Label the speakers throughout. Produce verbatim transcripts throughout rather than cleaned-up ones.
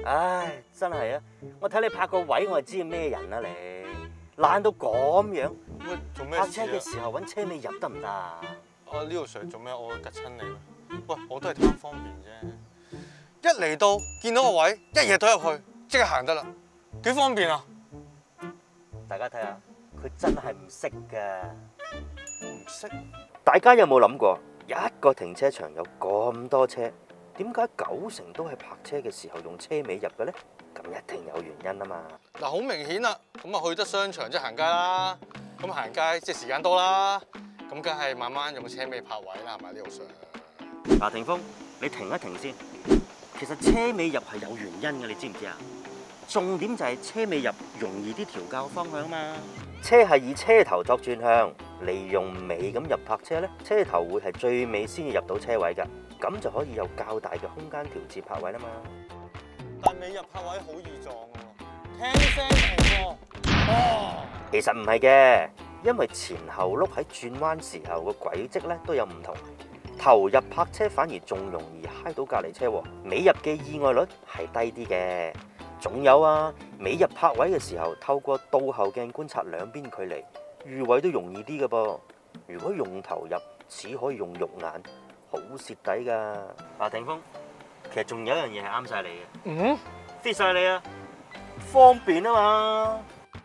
Speaker 1: 唉，真係啊！我睇你拍個位，我就知咩人啊你，懶到咁樣。
Speaker 2: 喂，做咩
Speaker 1: 泊
Speaker 2: 事啊？
Speaker 1: 車嘅時候揾車尾入得唔得啊？
Speaker 2: 啊，呢度 Sir 做咩？我會吉親你咩？喂，我都係貪方便啫。一嚟到見到個位，一嘢懟入去，即刻行得啦，幾方便啊！
Speaker 1: 大家睇下，佢真係唔識㗎。
Speaker 2: 唔識。
Speaker 1: 大家有冇諗過，一個停車場有咁多車，點解九成都係泊車嘅時候用車尾入嘅咧？咁一定有原因啊嘛。
Speaker 2: 嗱，好明顯啦，咁啊去得商場即係行街啦，咁行街即係時間多啦，咁梗係慢慢用車尾泊位啦，係咪呢度Sir？
Speaker 1: 嗱，霆鋒，你停一停先。其實車尾入係有原因嘅，你知唔知啊？重點就係車尾入容易啲調校方向嘛。車係以車頭作轉向，利用尾咁入泊車咧，車頭會係最尾先至入到車位㗎，咁就可以有較大嘅空間調節泊位啦嘛。
Speaker 2: 但尾入泊位好易撞喎，聽聲停喎。哦，
Speaker 1: 其實唔係嘅，因為前後轆喺轉彎時候個軌跡咧都有唔同。頭入泊車反而仲容易揩到隔離車，尾入嘅意外率係低啲嘅。仲有啊，尾入泊位嘅時候，透過倒後鏡觀察兩邊距離，預位都容易啲嘅噃。如果用頭入，只可以用肉眼，好蝕底噶。嗱，霆鋒，其實仲有一樣嘢係啱晒你嘅，
Speaker 2: 嗯
Speaker 1: fit 晒你啊，方便啊嘛。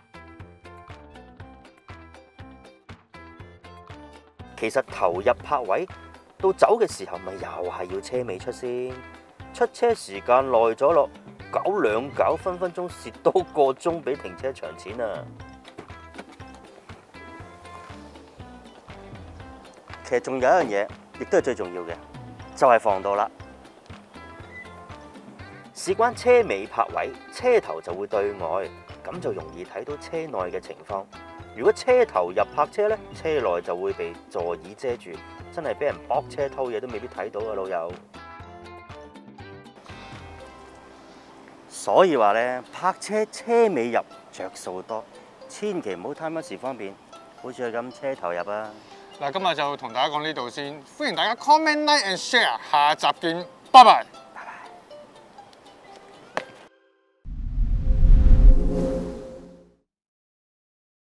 Speaker 1: 其實頭入泊位到走嘅時候，咪又係要車尾出先。出車時間耐咗咯，搞兩搞分分鐘蝕多個鐘俾停車場錢啊！其實仲有一樣嘢，亦都係最重要嘅，就係防盜啦。事關車尾泊位，車頭就會對外，咁就容易睇到車內嘅情況。如果車頭入泊車咧，車內就會被座椅遮住，真係俾人駁車偷嘢都未必睇到啊，老友。所以話咧，泊車車尾入着數多，千祈唔好貪一時方便，好似佢咁車頭入啊！
Speaker 2: 嗱，今日就同大家講呢度先，歡迎大家 comment、like and share，下集見，拜拜。